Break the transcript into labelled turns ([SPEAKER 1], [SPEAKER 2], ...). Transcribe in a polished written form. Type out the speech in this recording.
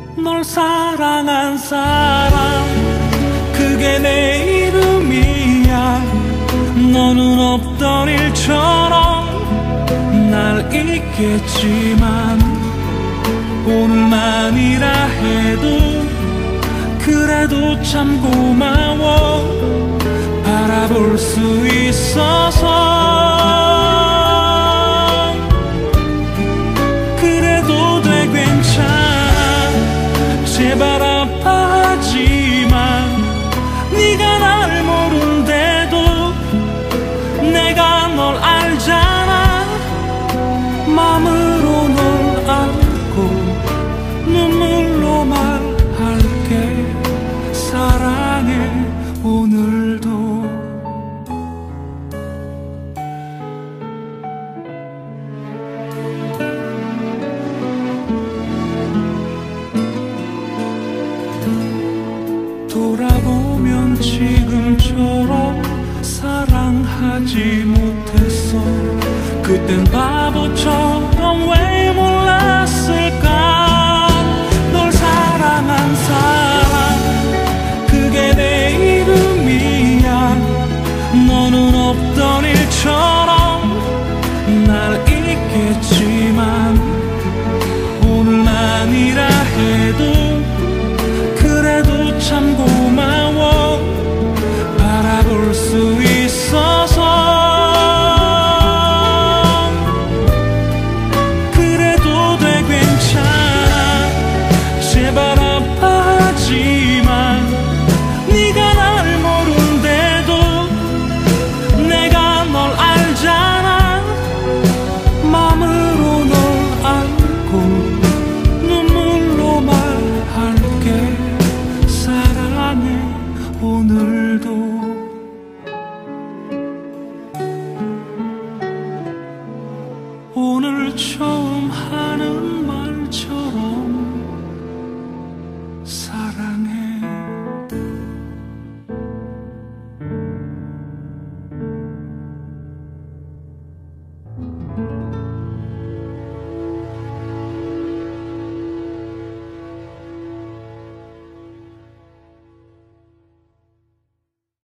[SPEAKER 1] 널 사랑한 사람 그게 내 이름이야. 너는 없던 일처럼 날 잊겠지만 오늘만이라 해도 그래도 참 고마워. 바라볼 수 있어서 그래도 돼 괜찮아. 제발 아파하지마. 네가 날 모른대도 내가 널 알잖아. 마음으로 널 안고 눈물로 말할게. 사랑해 오늘도. 돌아보면 지금처럼 사랑하지 못했어. 그땐 바보처럼 왜 몰랐을까. 널 사랑한 사람 그게 내 이름이야. 너는 없던 일처럼 날 잊겠지만 오늘만이라 해도 그래도 참 고마워. 바라볼 수 있어서 그래도 돼 괜찮아. 제발 아파하지마. 네가 날 모른대도 내가 널 알잖아. 마음으로 널 안고 눈물로 말할게. 사랑해 오늘도. 오늘처럼